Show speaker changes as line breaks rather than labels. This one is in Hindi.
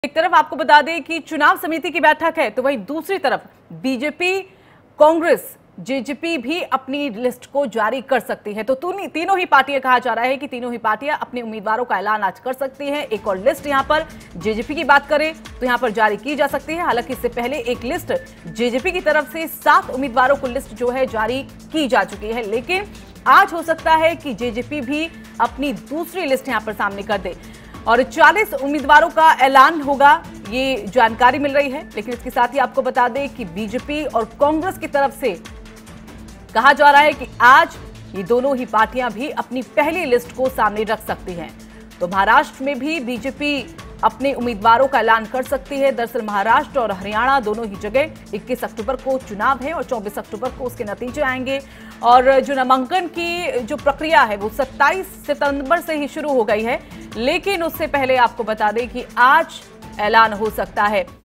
एक तरफ आपको बता दें कि चुनाव समिति की बैठक है, तो वहीं दूसरी तरफ बीजेपी, कांग्रेस, जेजेपी भी अपनी लिस्ट को जारी कर सकती है। तो तीनों ही पार्टियां, कहा जा रहा है कि तीनों ही पार्टियां अपने उम्मीदवारों का ऐलान आज कर सकती हैं। एक और लिस्ट यहां पर जेजेपी की बात करें तो यहां पर जारी की जा सकती है। हालांकि इससे पहले एक लिस्ट जेजेपी की तरफ से 7 उम्मीदवारों को लिस्ट जो है जारी की जा चुकी है, लेकिन आज हो सकता है कि जेजेपी भी अपनी दूसरी लिस्ट यहां पर सामने कर दे और 40 उम्मीदवारों का ऐलान होगा, ये जानकारी मिल रही है। लेकिन इसके साथ ही आपको बता दें कि बीजेपी और कांग्रेस की तरफ से कहा जा रहा है कि आज ये दोनों ही पार्टियां भी अपनी पहली लिस्ट को सामने रख सकती हैं। तो महाराष्ट्र में भी बीजेपी अपने उम्मीदवारों का ऐलान कर सकती है। दरअसल महाराष्ट्र और हरियाणा दोनों ही जगह 21 अक्टूबर को चुनाव है और 24 अक्टूबर को उसके नतीजे आएंगे। और जो नामांकन की जो प्रक्रिया है वो 27 सितंबर से ही शुरू हो गई है, लेकिन उससे पहले आपको बता दें कि आज ऐलान हो सकता है।